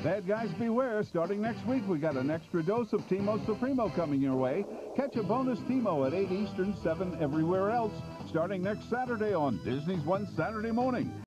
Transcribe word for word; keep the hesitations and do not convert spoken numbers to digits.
Bad guys beware. Starting next week, we got an extra dose of Teamo Supremo coming your way. Catch a bonus Teamo at eight Eastern, seven everywhere else. Starting next Saturday on Disney's One Saturday Morning.